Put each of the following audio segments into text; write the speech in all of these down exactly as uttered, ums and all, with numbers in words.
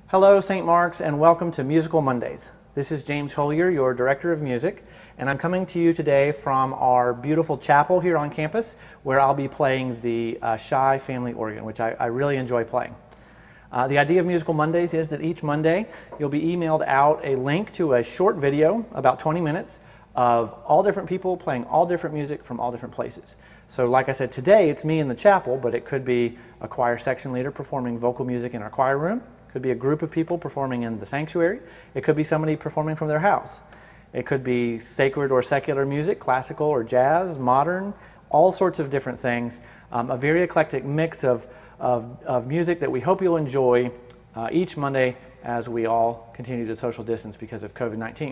Hello, Saint Mark's, and welcome to Musical Mondays. This is James Hollier, your Director of Music, and I'm coming to you today from our beautiful chapel here on campus, where I'll be playing the uh, Shy family organ, which I, I really enjoy playing. Uh, the idea of Musical Mondays is that each Monday you'll be emailed out a link to a short video, about twenty minutes, of all different people playing all different music from all different places. So like I said, today it's me in the chapel, but it could be a choir section leader performing vocal music in our choir room. Could be a group of people performing in the sanctuary. It could be somebody performing from their house. It could be sacred or secular music, classical or jazz, modern, all sorts of different things. Um, a very eclectic mix of, of, of music that we hope you'll enjoy uh, each Monday as we all continue to social distance because of COVID nineteen.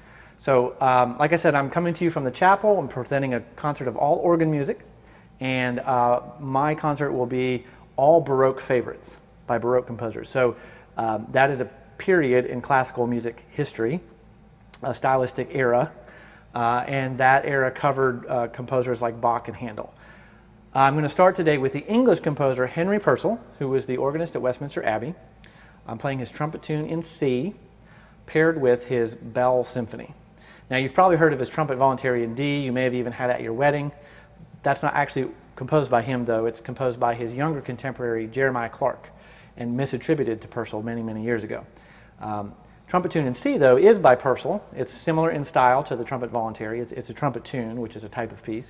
So, um, like I said, I'm coming to you from the chapel. I'm presenting a concert of all organ music, and uh, my concert will be all Baroque favorites by Baroque composers. So um, that is a period in classical music history, a stylistic era, uh, and that era covered uh, composers like Bach and Handel. I'm going to start today with the English composer Henry Purcell, who was the organist at Westminster Abbey. I'm playing his trumpet tune in C, paired with his Bell Symphony. Now, you've probably heard of his trumpet voluntary in D. You may have even had it at your wedding. That's not actually composed by him, though. It's composed by his younger contemporary, Jeremiah Clark, and misattributed to Purcell many, many years ago. Um, trumpet tune in C, though, is by Purcell. It's similar in style to the trumpet voluntary. It's, it's a trumpet tune, which is a type of piece.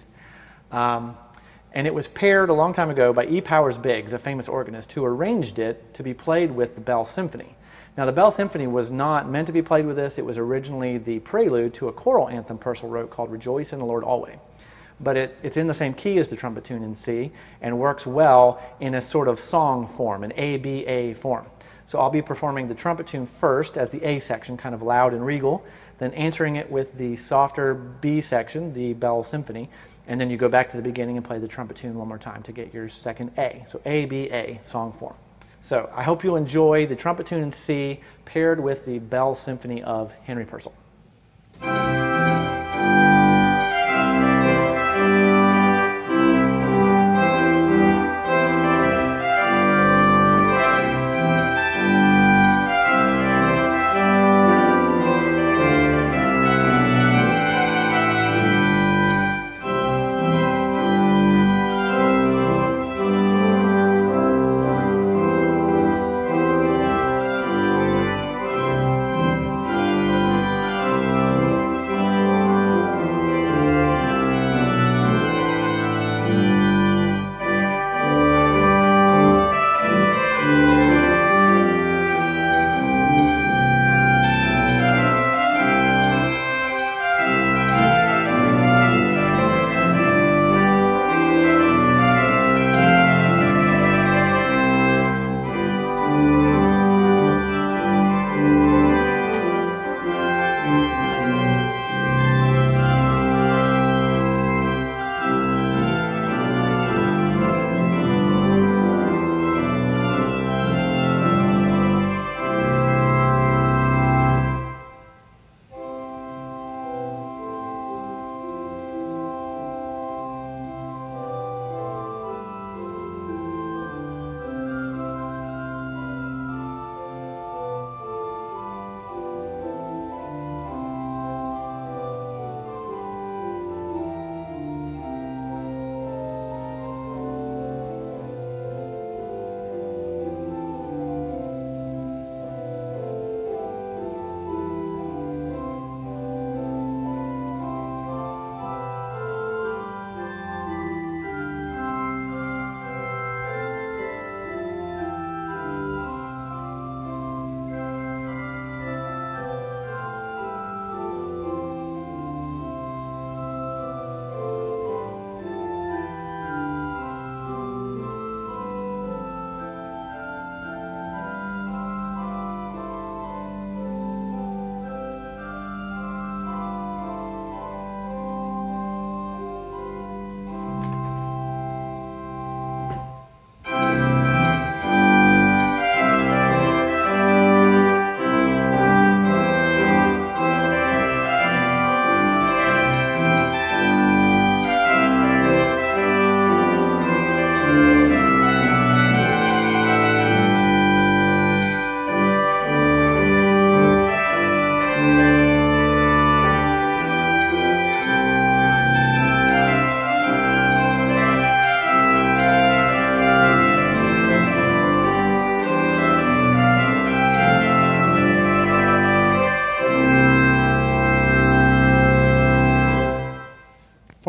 Um, and it was paired a long time ago by E. Powers Biggs, a famous organist, who arranged it to be played with the Bell Symphony. Now, the Bell Symphony was not meant to be played with this. It was originally the prelude to a choral anthem Purcell wrote called Rejoice in the Lord Always. But it, it's in the same key as the trumpet tune in C and works well in a sort of song form, an A B A form. So I'll be performing the trumpet tune first as the A section, kind of loud and regal, then answering it with the softer B section, the Bell Symphony, and then you go back to the beginning and play the trumpet tune one more time to get your second A. So A B A, song form. So I hope you'll enjoy the trumpet tune in C paired with the Bell Symphony of Henry Purcell.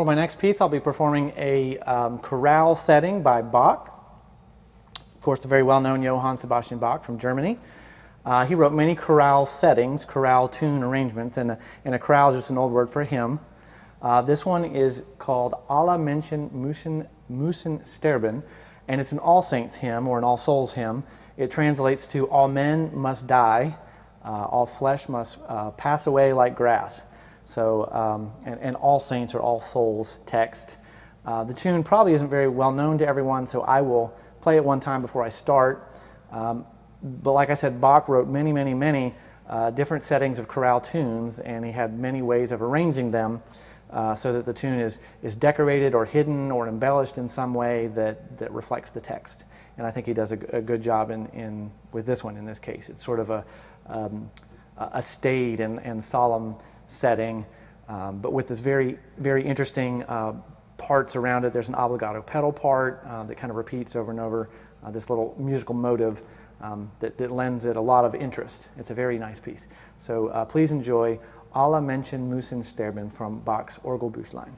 my next piece, I'll be performing a um, chorale setting by Bach. Of course, the very well-known Johann Sebastian Bach from Germany. Uh, he wrote many chorale settings, chorale tune arrangements, and a, and a chorale is just an old word for hymn. Uh, this one is called Alle Menschen müssen, müssen sterben, and it's an All Saints hymn or an All Souls hymn. It translates to all men must die, uh, all flesh must uh, pass away like grass. So, um, and, and All Saints or All Souls text. Uh, the tune probably isn't very well known to everyone, so I will play it one time before I start. Um, but like I said, Bach wrote many, many, many uh, different settings of chorale tunes, and he had many ways of arranging them uh, so that the tune is, is decorated or hidden or embellished in some way that, that reflects the text. And I think he does a, a good job in, in, with this one in this case. It's sort of a, um, a staid and, and solemn setting, um, but with this very, very interesting uh, parts around it. There's an obligato pedal part uh, that kind of repeats over and over, uh, this little musical motive um, that, that lends it a lot of interest. It's a very nice piece. So uh, please enjoy Alle Menschen müssen sterben from Bach's Orgelbüchlein.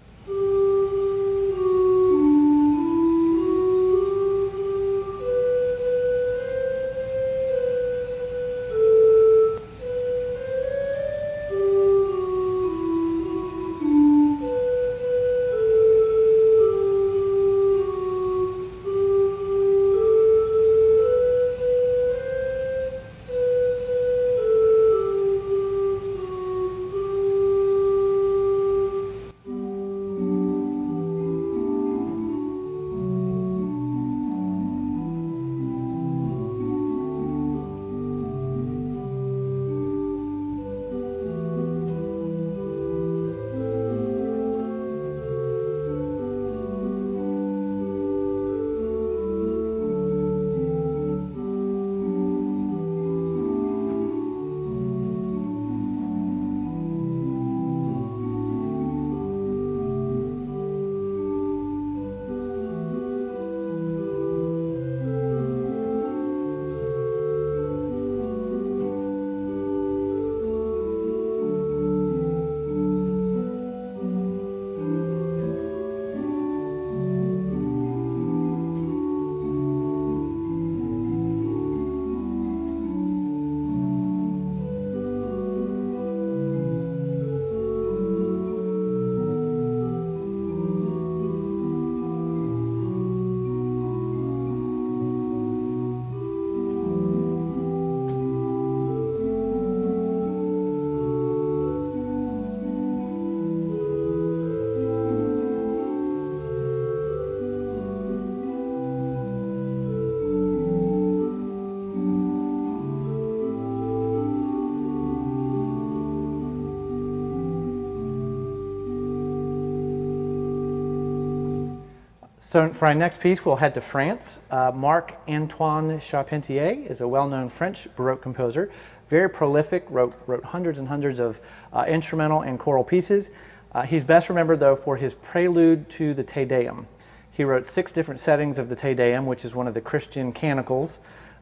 So for our next piece, we'll head to France. Uh, Marc-Antoine Charpentier is a well-known French Baroque composer, very prolific, wrote, wrote hundreds and hundreds of uh, instrumental and choral pieces. Uh, he's best remembered, though, for his prelude to the Te Deum. He wrote six different settings of the Te Deum, which is one of the Christian canonicals,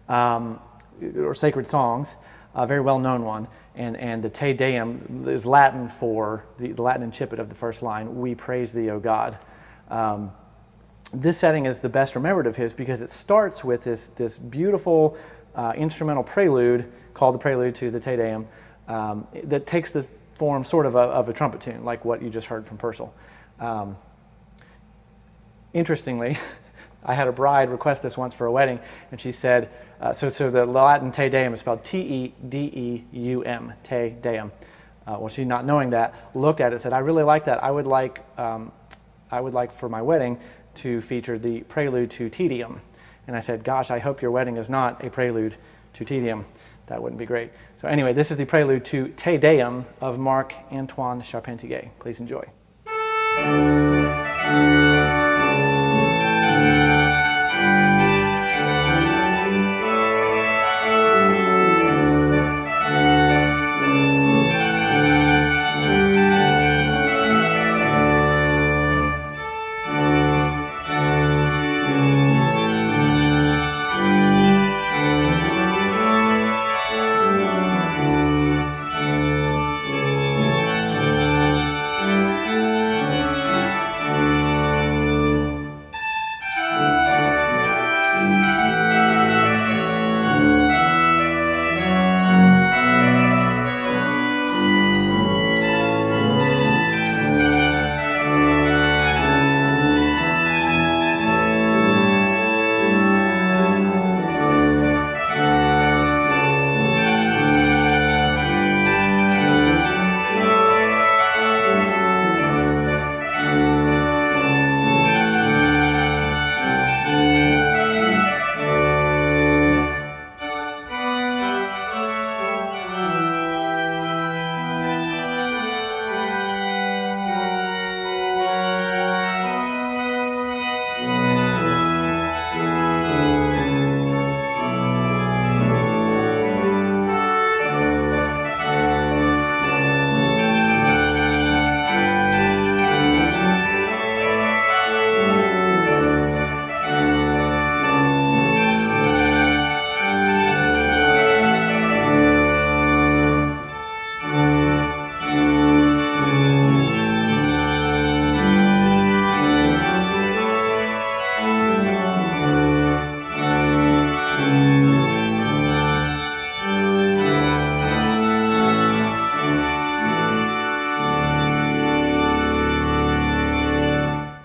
um, or sacred songs, a very well-known one. And, and the Te Deum is Latin for, the, the Latin incipit of the first line, "We praise thee, O God." Um, This setting is the best remembered of his because it starts with this, this beautiful uh, instrumental prelude called the Prelude to the Te Deum um, that takes the form sort of a, of a trumpet tune, like what you just heard from Purcell. Um, interestingly, I had a bride request this once for a wedding, and she said, uh, so, so the Latin Te Deum is spelled T E D E U M, Te Deum. Uh, well, she, not knowing that, looked at it and said, "I really like that. I would like, um, I would like for my wedding to feature the prelude to Te Deum." And I said, "Gosh, I hope your wedding is not a prelude to Te Deum. That wouldn't be great." So anyway, this is the prelude to Te Deum of Marc-Antoine Charpentier. Please enjoy.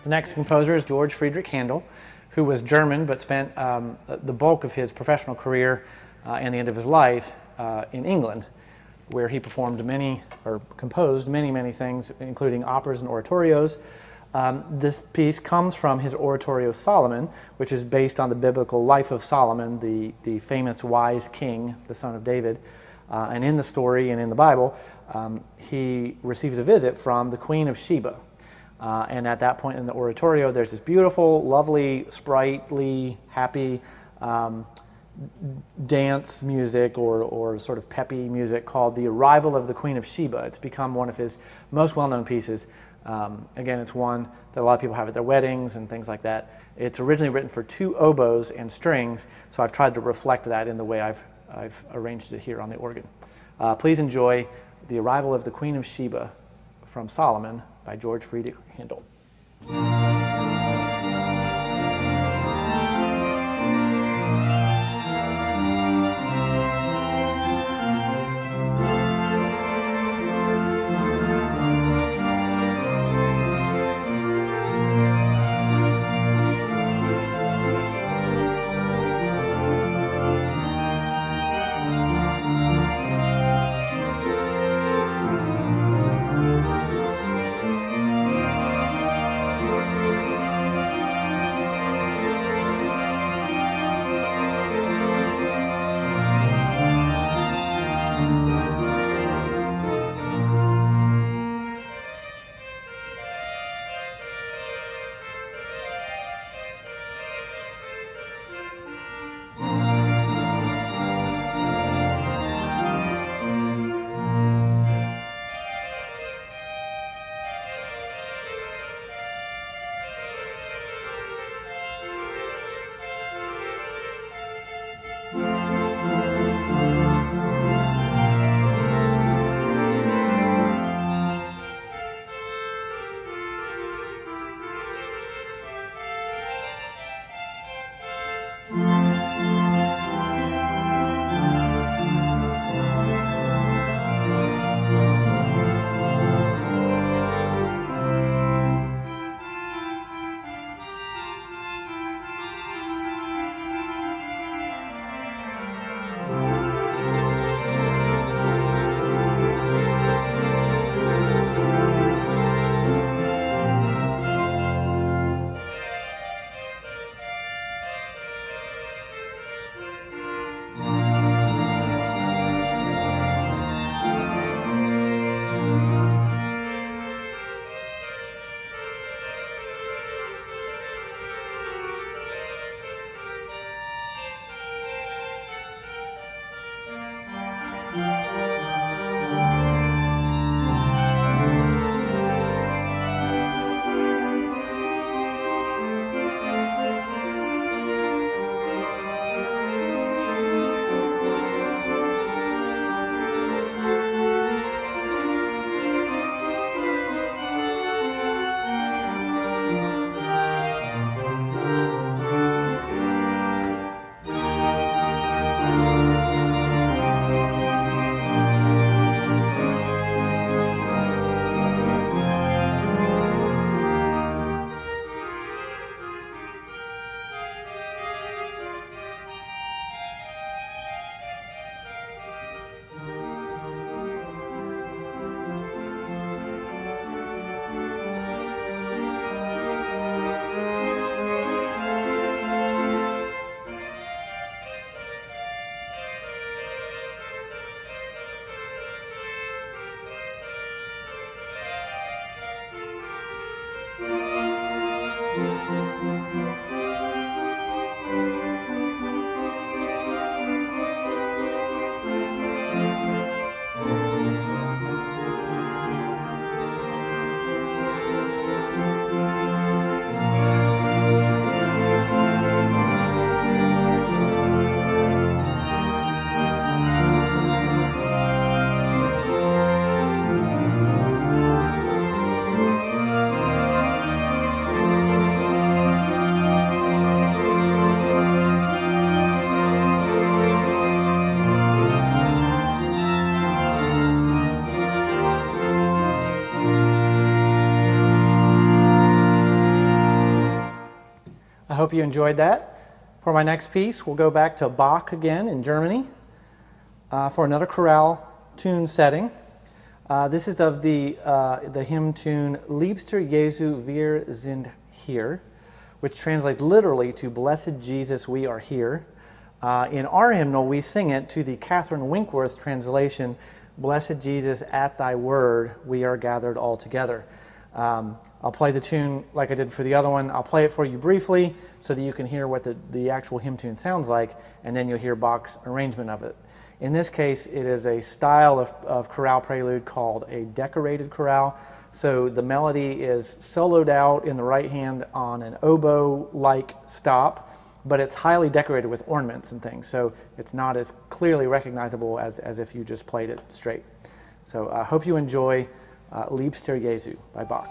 The next composer is George Friedrich Handel, who was German but spent um, the bulk of his professional career uh, and the end of his life uh, in England, where he performed many, or composed many, many things, including operas and oratorios. Um, this piece comes from his oratorio Solomon, which is based on the biblical life of Solomon, the, the famous wise king, the son of David. Uh, and in the story and in the Bible, um, he receives a visit from the Queen of Sheba. Uh, and at that point in the oratorio, there's this beautiful, lovely, sprightly, happy um, dance music or, or sort of peppy music called The Arrival of the Queen of Sheba. It's become one of his most well-known pieces. Um, again, it's one that a lot of people have at their weddings and things like that. It's originally written for two oboes and strings, so I've tried to reflect that in the way I've, I've arranged it here on the organ. Uh, please enjoy The Arrival of the Queen of Sheba from Solomon by George Friedrich Handel. hope you enjoyed that. For my next piece, we'll go back to Bach again in Germany uh, for another chorale tune setting. Uh, this is of the, uh, the hymn tune Liebster Jesu, wir sind hier, which translates literally to Blessed Jesus, we are here. Uh, in our hymnal, we sing it to the Catherine Winkworth translation, Blessed Jesus, at thy word, we are gathered all together. Um, I'll play the tune like I did for the other one. I'll play it for you briefly so that you can hear what the, the actual hymn tune sounds like, and then you'll hear Bach's arrangement of it. In this case, it is a style of, of chorale prelude called a decorated chorale. So the melody is soloed out in the right hand on an oboe-like stop, but it's highly decorated with ornaments and things, so it's not as clearly recognizable as, as if you just played it straight. So I uh, hope you enjoy uh, Liebster Jesu by Bach.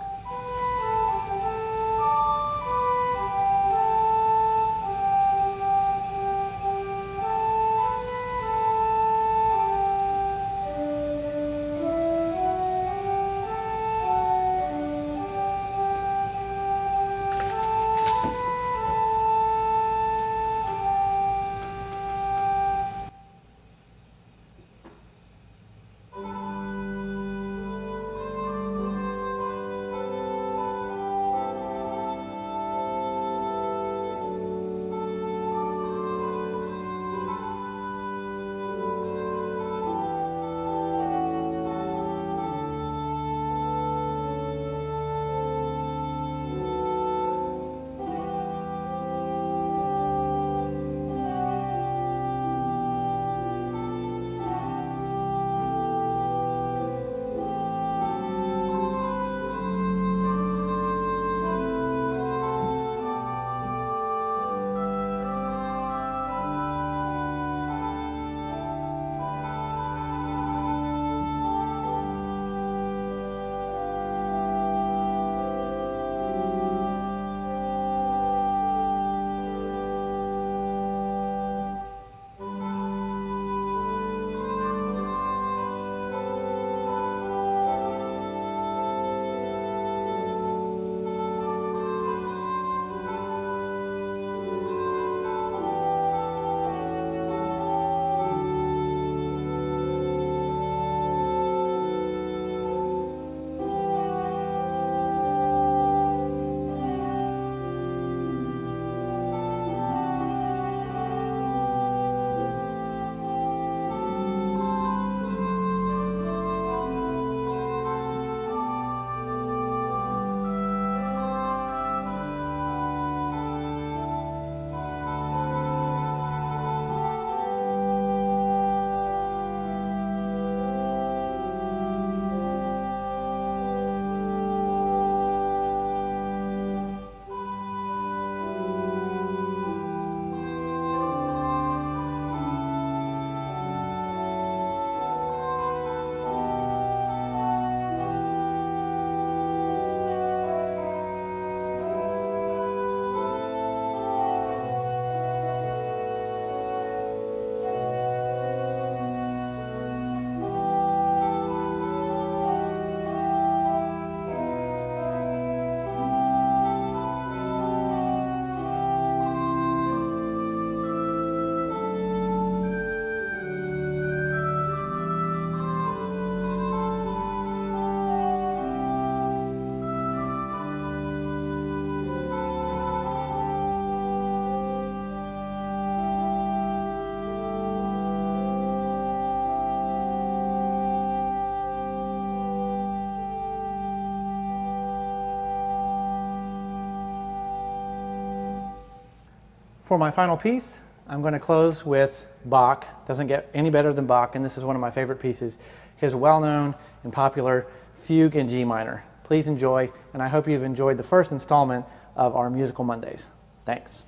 For my final piece, I'm going to close with Bach. Doesn't get any better than Bach, and this is one of my favorite pieces. His well-known and popular Fugue in G minor. Please enjoy, and I hope you've enjoyed the first installment of our Musical Mondays. Thanks.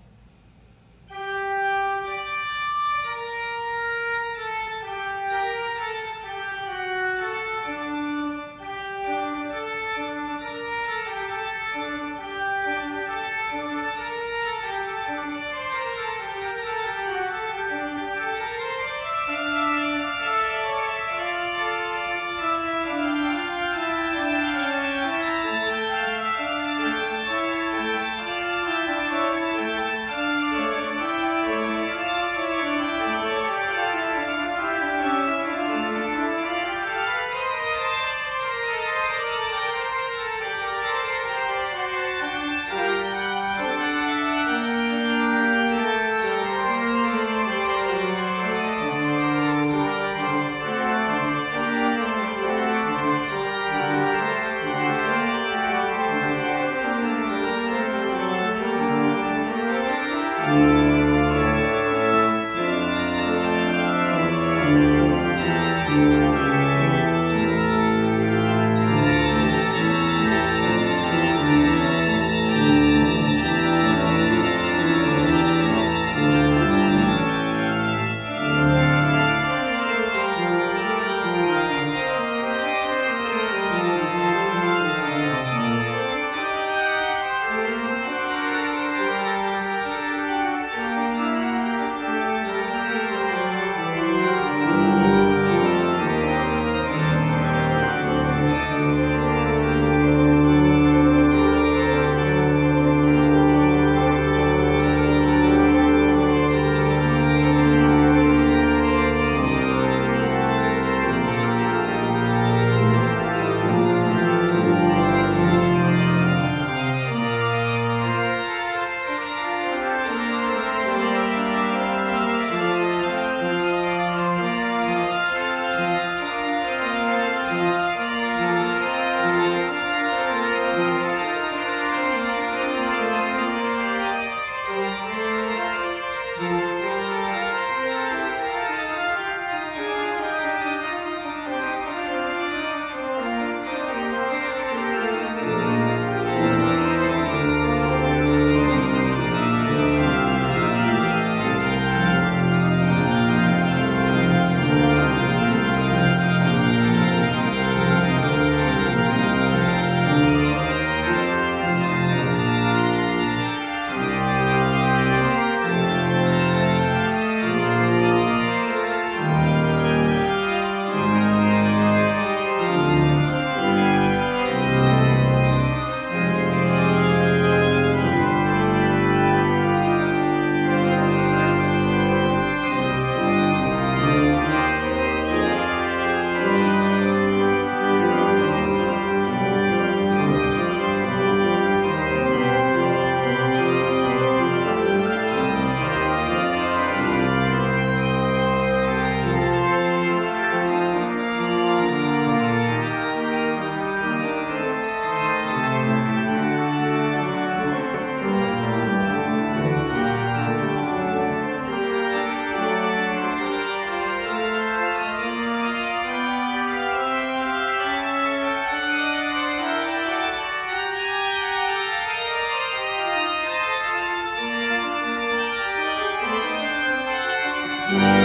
you.